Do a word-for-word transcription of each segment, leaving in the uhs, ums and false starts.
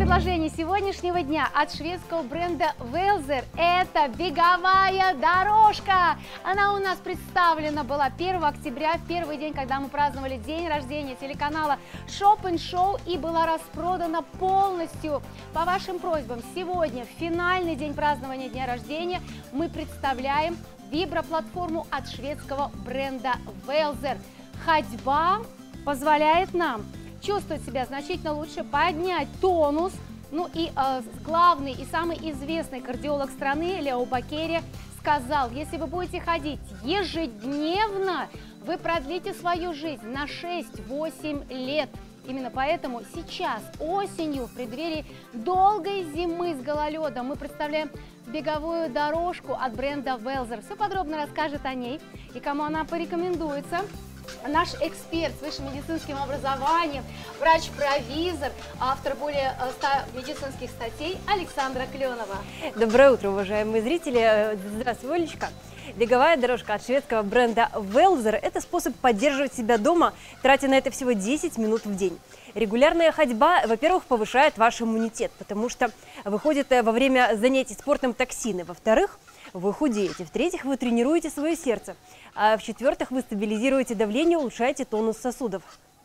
предложение сегодняшнего дня от шведского бренда Welser – это беговая дорожка. Она у нас представлена была первого октября, в первый день, когда мы праздновали день рождения телеканала Shop and Show, и была распродана полностью. По вашим просьбам, сегодня, в финальный день празднования дня рождения, мы представляем виброплатформу от шведского бренда Welser. Ходьба позволяет нам чувствовать себя значительно лучше, поднять тонус. Ну и э, главный и самый известный кардиолог страны Лео Баккери сказал: если вы будете ходить ежедневно, вы продлите свою жизнь на шесть-восемь лет. Именно поэтому сейчас, осенью, в преддверии долгой зимы с гололедом, мы представляем беговую дорожку от бренда Welser. Все подробно расскажет о ней и кому она порекомендуется наш эксперт с высшим медицинским образованием, врач-провизор, автор более ста медицинских статей Александра Кленова. Доброе утро, уважаемые зрители. Здравствуй, Олечка. Беговая дорожка от шведского бренда Welser – это способ поддерживать себя дома, тратя на это всего десять минут в день. Регулярная ходьба, во-первых, повышает ваш иммунитет, потому что выходит во время занятий спортом токсины. Во-вторых, вы худеете. В-третьих, вы тренируете свое сердце. А в-четвертых, вы стабилизируете давление, улучшаете тонус сосудов.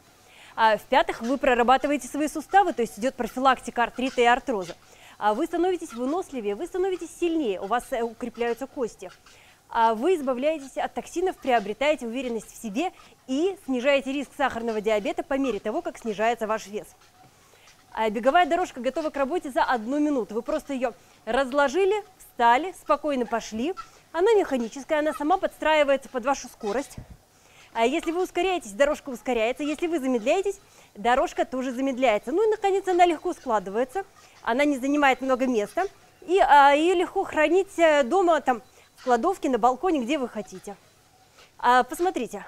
А в-пятых, вы прорабатываете свои суставы, то есть идет профилактика артрита и артроза. А вы становитесь выносливее, вы становитесь сильнее, у вас укрепляются кости. А вы избавляетесь от токсинов, приобретаете уверенность в себе и снижаете риск сахарного диабета по мере того, как снижается ваш вес. А беговая дорожка готова к работе за одну минуту. Вы просто ее разложили, встали, спокойно пошли. Она механическая, она сама подстраивается под вашу скорость. А если вы ускоряетесь, дорожка ускоряется. Если вы замедляетесь, дорожка тоже замедляется. Ну и, наконец, она легко складывается. Она не занимает много места. И а, ее легко хранить дома, там, в кладовке, на балконе, где вы хотите. А, посмотрите.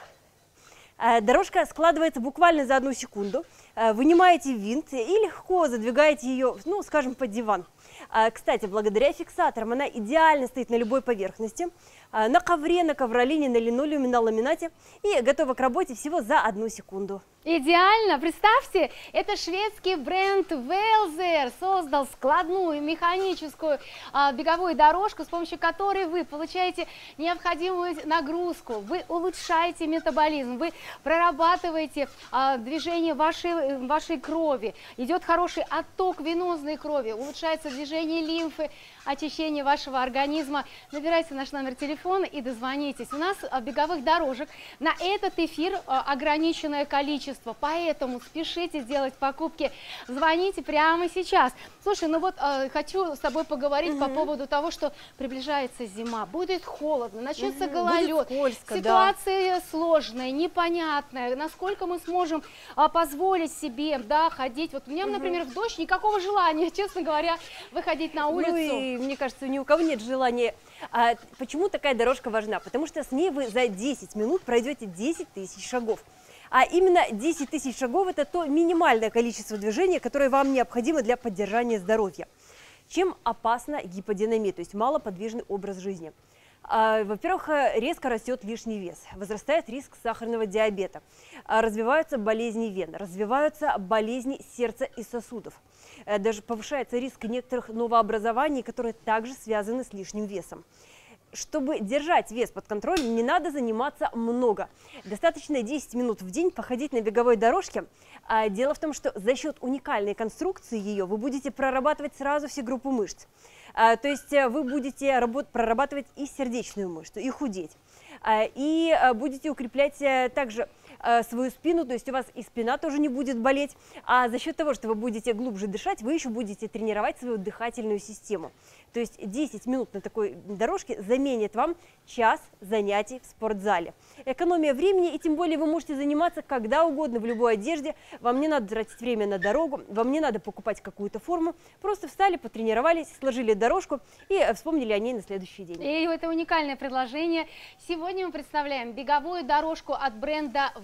Дорожка складывается буквально за одну секунду. Вынимаете винт и легко задвигаете ее, ну, скажем, под диван. Кстати, благодаря фиксаторам она идеально стоит на любой поверхности. На ковре, на ковролине, на линолеуме, на ламинате. И готова к работе всего за одну секунду. Идеально! Представьте, это шведский бренд Welser создал складную механическую а, беговую дорожку, с помощью которой вы получаете необходимую нагрузку, вы улучшаете метаболизм, вы прорабатываете а, движение вашей, вашей крови, идет хороший отток венозной крови, улучшается движение лимфы, очищение вашего организма. Набирайте наш номер телефона и дозвонитесь. У нас а, беговых дорожек на этот эфир а, ограниченное количество. Поэтому спешите сделать покупки, звоните прямо сейчас. Слушай, ну вот э, хочу с тобой поговорить угу. по поводу того, что приближается зима, будет холодно, начнется угу. гололед, скользко, ситуация да. сложная, непонятная, насколько мы сможем э, позволить себе, да, ходить. Вот у меня, угу. например, в дождь никакого желания, честно говоря, выходить на улицу. Ну и, мне кажется, ни у кого нет желания. А почему такая дорожка важна? Потому что с ней вы за десять минут пройдете десять тысяч шагов. А именно десять тысяч шагов – это то минимальное количество движения, которое вам необходимо для поддержания здоровья. Чем опасна гиподинамия, то есть малоподвижный образ жизни? Во-первых, резко растет лишний вес, возрастает риск сахарного диабета, развиваются болезни вен, развиваются болезни сердца и сосудов. Даже повышается риск некоторых новообразований, которые также связаны с лишним весом. Чтобы держать вес под контролем, не надо заниматься много. Достаточно десять минут в день походить на беговой дорожке. А дело в том, что за счет уникальной конструкции ее вы будете прорабатывать сразу все группы мышц. А, то есть вы будете работ, прорабатывать и сердечную мышцу, и худеть. А, и а, будете укреплять а, также а, свою спину, то есть у вас и спина тоже не будет болеть. А за счет того, что вы будете глубже дышать, вы еще будете тренировать свою дыхательную систему. То есть десять минут на такой дорожке заменит вам час занятий в спортзале. Экономия времени, и тем более вы можете заниматься когда угодно, в любой одежде. Вам не надо тратить время на дорогу, вам не надо покупать какую-то форму. Просто встали, потренировались, сложили дорожку и вспомнили о ней на следующий день. И это уникальное предложение. Сегодня мы представляем беговую дорожку от бренда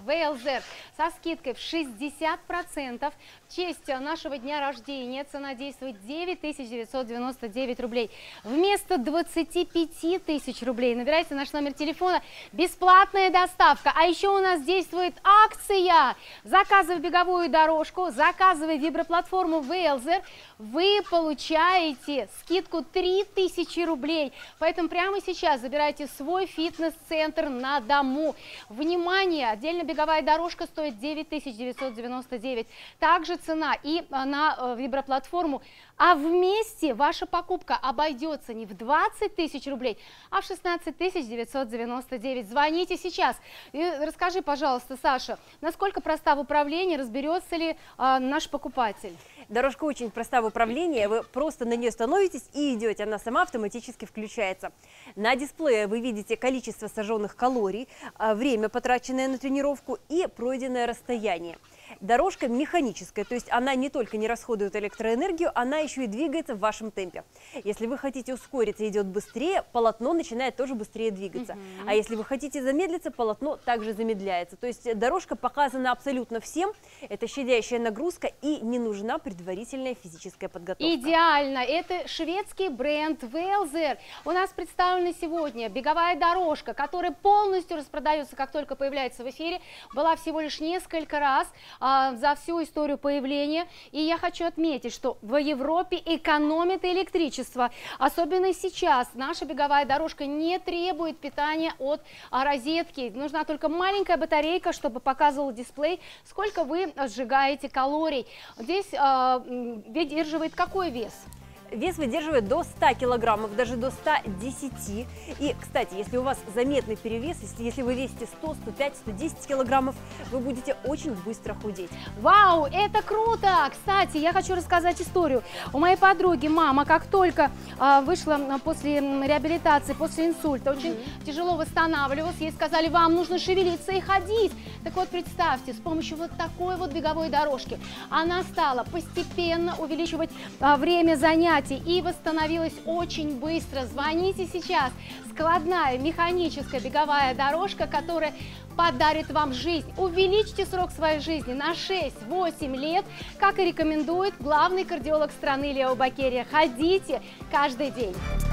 Велзер со скидкой в шестьдесят процентов. В честь нашего дня рождения цена действует девять тысяч девятьсот девяносто девять рублей. Вместо двадцати пяти тысяч рублей набирайте наш номер телефона, бесплатная доставка. А еще у нас действует акция. Заказывая беговую дорожку, заказывая виброплатформу Велзер, вы получаете скидку три тысячи рублей. Поэтому прямо сейчас забирайте свой фитнес-центр на дому. Внимание! Отдельно беговая дорожка стоит девять тысяч девятьсот девяносто девять. Также цена и на виброплатформу. А вместе ваша покупка обойдется не в двадцать тысяч рублей, а в шестнадцать тысяч девятьсот девяносто девять. Звоните сейчас. И расскажи, пожалуйста, Саша, насколько проста в управлении, разберется ли а, наш покупатель? Дорожка очень проста в управлении, вы просто на нее становитесь и идете, она сама автоматически включается. На дисплее вы видите количество сожженных калорий, время, потраченное на тренировку, и пройденное расстояние. Дорожка механическая, то есть она не только не расходует электроэнергию, она еще и двигается в вашем темпе. Если вы хотите ускориться и идет быстрее, полотно начинает тоже быстрее двигаться. Uh-huh. А если вы хотите замедлиться, полотно также замедляется. То есть дорожка показана абсолютно всем, это щадящая нагрузка и не нужна предварительная физическая подготовка. Идеально! Это шведский бренд Велзер. У нас представлена сегодня беговая дорожка, которая полностью распродается, как только появляется в эфире. Была всего лишь несколько раз а, за всю историю появления. И я хочу отметить, что в Европе экономит электричество. Особенно сейчас наша беговая дорожка не требует питания от а, розетки. Нужна только маленькая батарейка, чтобы показывал дисплей, сколько вы сжигаете калорий. Здесь а, выдерживает какой вес? Вес выдерживает до ста килограммов, даже до ста десяти. И, кстати, если у вас заметный перевес, если, если вы весите сто, сто пять, сто десять килограммов, вы будете очень быстро худеть. Вау, это круто! Кстати, я хочу рассказать историю. У моей подруги мама, как только а, вышла после реабилитации, после инсульта, очень mm-hmm. тяжело восстанавливалась, ей сказали, вам нужно шевелиться и ходить. Так вот, представьте, с помощью вот такой вот беговой дорожки она стала постепенно увеличивать а, время занятий и восстановилась очень быстро. Звоните сейчас. Складная механическая беговая дорожка, которая подарит вам жизнь. Увеличьте срок своей жизни на шесть-восемь лет, как и рекомендует главный кардиолог страны Лео Бакерия. Ходите каждый день.